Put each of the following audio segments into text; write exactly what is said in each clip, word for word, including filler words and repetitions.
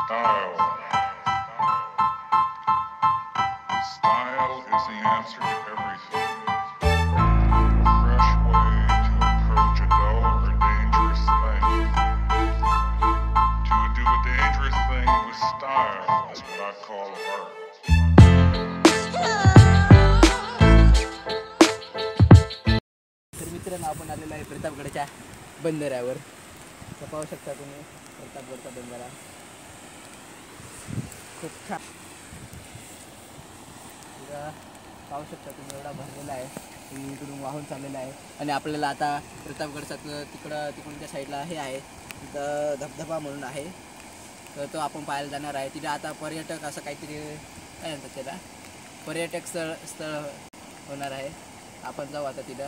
Style. Style is the answer to everything. A fresh way to approach a dull or dangerous thing. To do a dangerous thing with style is what I call art. तर मित्रांनो, आपण आलेलो आहे प्रतापगडच्या बंधाऱ्यावर. तर पाहू शकता तुम्ही प्रतापगडचा बंधारा खूप छान. पाहू शकता तुम्ही एवढा भरलेला आहे, इकडून वाहून चाललेला आहे. आणि आपल्याला आता प्रतापगडचा तिकडं तिकडूनच्या साईडला हे आहे, तिथं धबधबा म्हणून आहे, तर तो आपण पाहायला जाणार आहे. तिथे आता पर्यटक असं काहीतरी काय म्हणतात त्याला, पर्यटक स्थळ स्थळ होणार आहे. आपण जाऊ आता तिथं.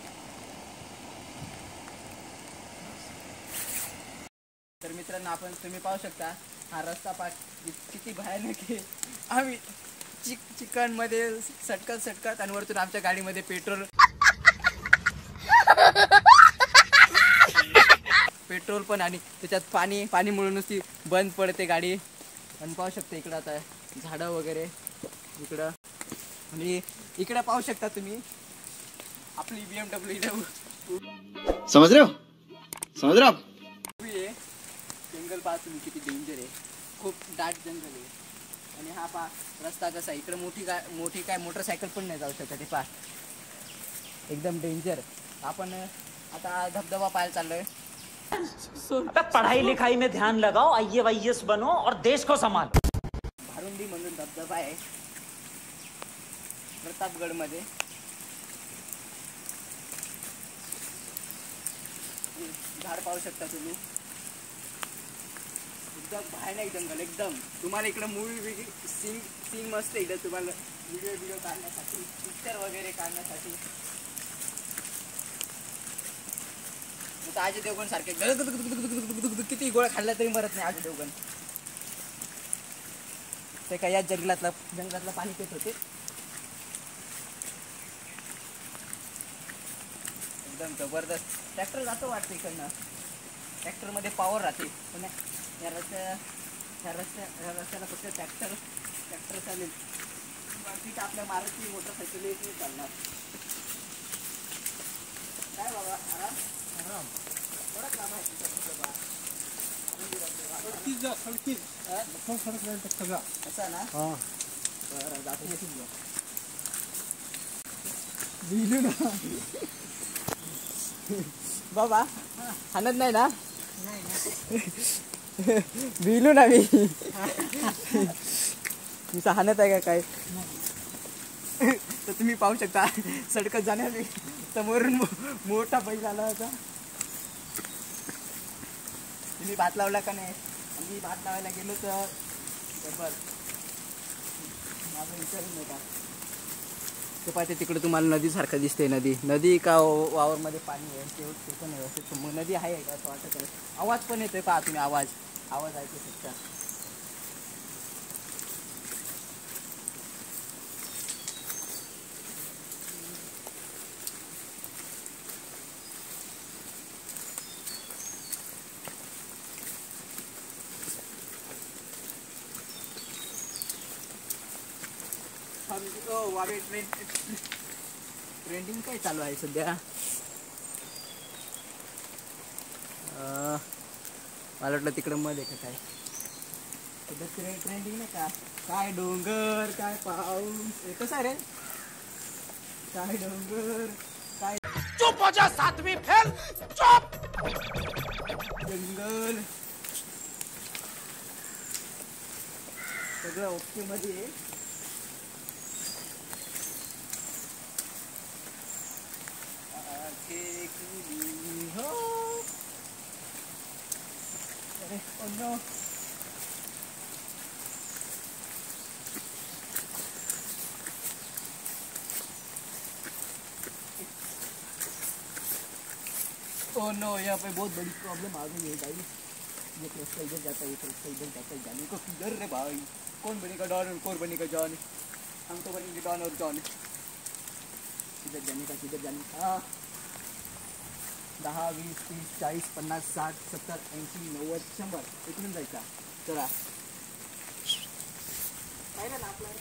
तर मित्रांनो, आपण तुम्ही पाहू शकता हा रस्ता पा किती भयानक आहे. आम्ही चिक चिकनमध्ये सटकत सटकत आणि वरतून आमच्या गाडीमध्ये पेट्रोल पेट्रोल पण आणि त्याच्यात पाणी पाणी मिळूनच ती बंद पडते गाडी. आणि पाहू शकता इकडं आता झाडं वगैरे इकडं, आणि इकडं पाहू शकता तुम्ही आपली बी एम डब्ल्यू. समझ रहे हो समझ रहे हो जंगल पहा तुम्ही किती डेंजर आहे, खूप दाट जंगल आहे. आणि हा पहा रस्ता कसा, इकडे मोठी काय मोठी काय मोटरसायकल पण नहीं जाऊ शकत. पहा एकदम डेंजर. आपण आता धबधबा पाहायला चाललोय. पढ़ाई लिखाई में ध्यान लगाओ, आई ए वाई एस बनो और देश को संभालो. भारुंडी म्हणून धबधबा आहे प्रतापगड मध्ये. झाड पाहू शकता तुम्ही, एकदम भयानक जंगल एकदम. तुम्हाला इकडे मूवी सीन सीन मस्त इकडे तुम्हाला व्हिडिओ व्हिडिओ काढण्यासाठी, पिक्चर वगैरे काढण्यासाठी. अजय देवगण सारखे किती गोळ्या खाल्ल्या तरी मरत नाही अजय देवगण. ते काय या जंगलातला जंगलातलं पाणी पित होते. एकदम जबरदस्त. ट्रॅक्टर जातो वाटतं इकडनं, ट्रॅक्टरमध्ये पॉवर राहते. पण या रस्त्या ह्या रस्त्या ह्या रस्त्याला फक्त ट्रॅक्टर ट्रॅक्टर चालेल, बाकी आपल्या मारुती मोटरसायकल एक नाही चालणार. काय बाबा आराम आराम थोडा काम आहे तुझा असं ना. बरं जातो बाबा, हाणत नाही ना? भिलू ना मी. तुमचा हाणत आहे का काय? तर तुम्ही पाहू शकता सडकत जाण्यासाठी समोरून मोठा पैसा आला होता. तुम्ही भात लावला का नाही? मी भात लावायला गेलो तर बरोबर माझा विचारून नव्हता. ते पाहते तिकडे तुम्हाला नदी सारखं दिसते. नदी नदी का वावरमध्ये पाणी आहे ते ते पण व्यवस्थित. मग नदी आहे का असं वाटत आहे. आवाज पण येतोय पहा तुम्ही, आवाज आवाज ऐकू शकता. वावे ट्रेन ट्रेंडिंग काय चालू आहे सध्या? मला वाटलं तिकडं मध्ये का काय सध्या ट्रेंडिंग नाही का? काय डोंगर काय पाऊस कसं रे, काय डोंगर काय चुप हो जा सातवीं फेल, चुप. जंगल सगळं ओके मध्ये. हो अरे oh no. ओह नो, यहाँ पे बहुत बड़ी प्रॉब्लम आ गई है गाइस. ये रास्ता इधर जाता है, ये रास्ता इधर जाता है. जाने को किधर रे भाई? कौन बनेगा डॉन और कौन बनेगा जॉन? हम तो बनेंगे डॉन और जॉन. किधर जाने का, किधर जाने का? दहा वीस तीस चाळीस पन्नास साठ सत्तर ऐंशी नव्वद शंभर इकडून जायचा. चला पाहिलं ना आपलं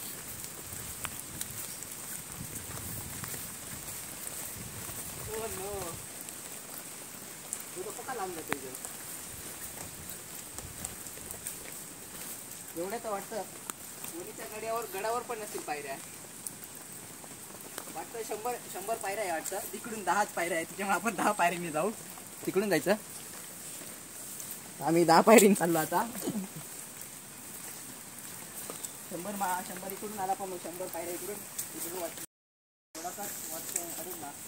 Oh no. तुझं पका लावून जातो इथे एवढ्या तर वाटतं मुलीच्या गड्यावर गडावर पण नसतील पायऱ्या वाटतं शंभर शंभर पायऱ्या आहे वाटतं तिकडून दहाच पायऱ्या आहे त्याच्यामुळे आपण दहा पायरीने जाऊ तिकडून जायचं आम्ही दहा पायरीने चाललो आता शंभर मा शंभर इकडून आला पण मग शंभर पायऱ्या इकडून इकडून वाटतं थोडासा वाटतं अडून ना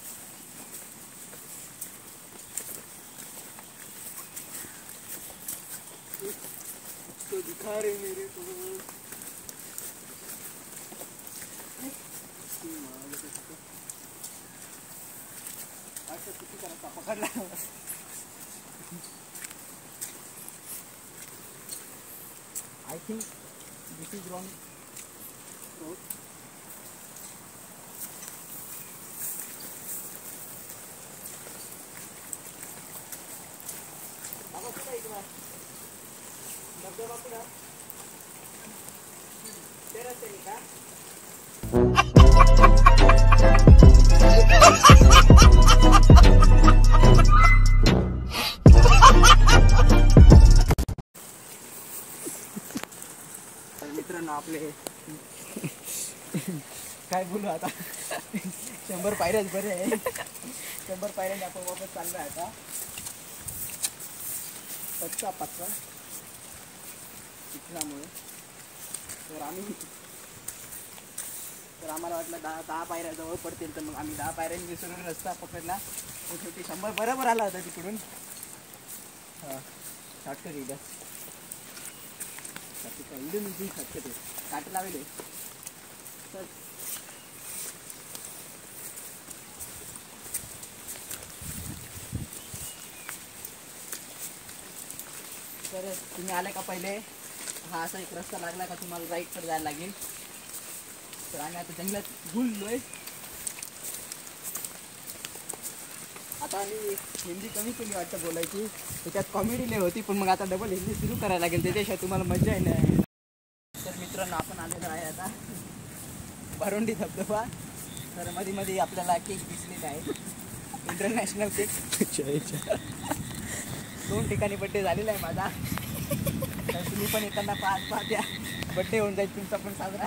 तो दिखा रहे मेरे को अच्छा किती करायचा पकडला I think this is wrong road बाबा कुठं इकडं धबधबा कुठं ते रस्त्याने का मित्रांनो आपले काय बोलू आता शंभर पायऱ्याच बरे आहे शंभर पायऱ्याने आपण वापस चाललो आहे आता पच्चा पच्चा चिखलामुळे तर आम्ही तर आम्हाला वाटलं दहा दहा पायऱ्या जवळ पडतील तर मग आम्ही दहा पायऱ्यांनी विसरून रस्ता पकडला तो शेवटी शंभर बरोबर आला होता तिकडून हां शॉर्टकट इकडं इडून इथे शॉर्टकट आहे काट लावले तर तर तुम्ही आले का पहिले हा असा एक रस्ता लागला का तुम्हाला राईट कडे जायला लागेल तर आम्ही आता जंगलात घुसलोय आता आम्ही हिंदी कमी केली वाटतं बोलायची त्याच्यात कॉमेडी लय होती पण मग आता डबल हिंदी सुरू करायला लागेल त्याच्याशिवाय तुम्हाला मजा आहे नाही तर मित्रांनो आपण आलेलो आहे आता भरोंडी धबधबा तर मध्ये मध्ये आपल्याला केक दिसलेला आहे इंटरनॅशनल केक दोन ठिकाणी बड्डे झालेला आहे माझा तर तुम्ही पण एखादा पाच पाच या बड्डे होऊन जाईल तुमचा पण साजरा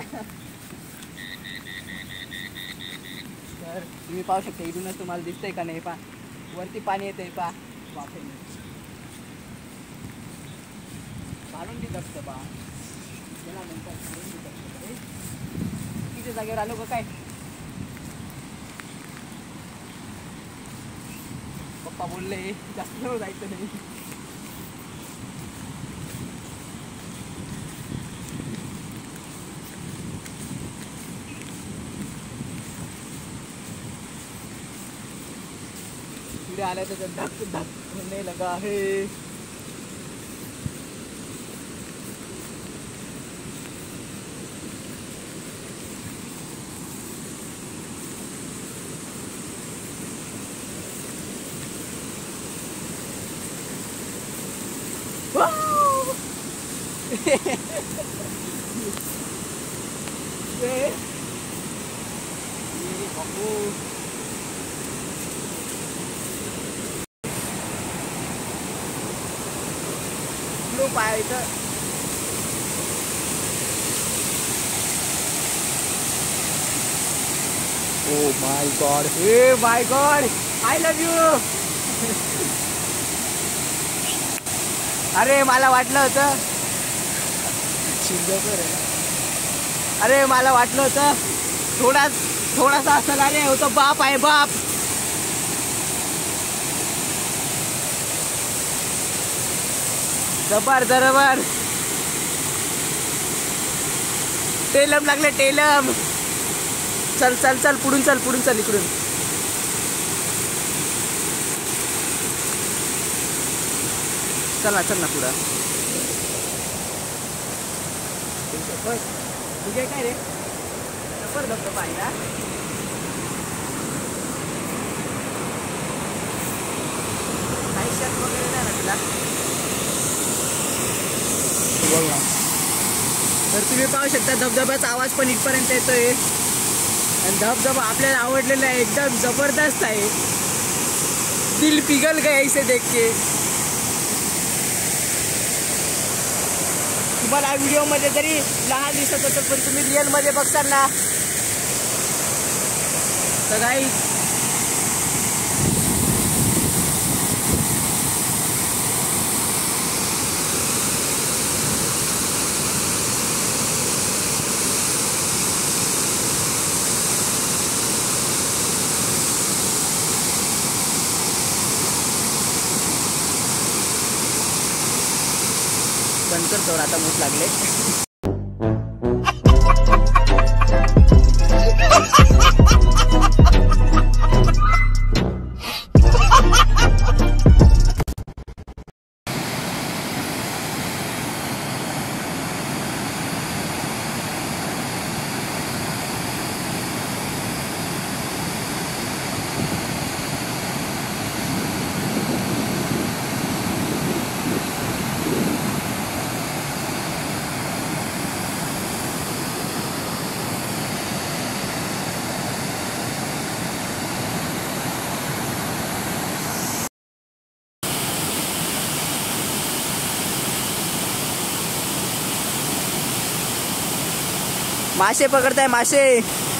तर तुम्ही पाहू शकता इथूनच तुम्हाला दिसतंय का नाही पा वरती पाणी येतंय पा वाफेने भारुंडी धबधबा त्याला नंतर भारुंडी धबधबा किती जागेवर आलो का काय पप्पा बोलले जास्त जायचं नाही पुढे आल्या तर धक धक होने लगा है पाहायचं ओ माय गॉड हे my god I love you अरे मला वाटलं होतं अरे मला वाटलं होतं थोडा थोडासा असं अरे होतं बाप आहे बाप जबर जबर टेलम लागले टेलम चल चल चल पुढून चल पुढून चल इकडून चल ना चल ना पुढं तुझे काय रे जबर धबधबा आहे ना काही शर्ट वगैरे नाही ना तुला बोल ना तर तुम्ही पाहू शकता धबधब्याचा आवाज पण इथपर्यंत येतोय आणि धबधबा आपल्याला आवडलेला आहे, एकदम जबरदस्त आहे. दिल पिघल गया इसे देख के. तुम्हाला व्हिडिओमध्ये जरी लहान दिसत असेल पण तुम्ही रिअलमध्ये बघताल ना तर काही बंद करतो आता मूठ लागले. मासे पकडताय मासे.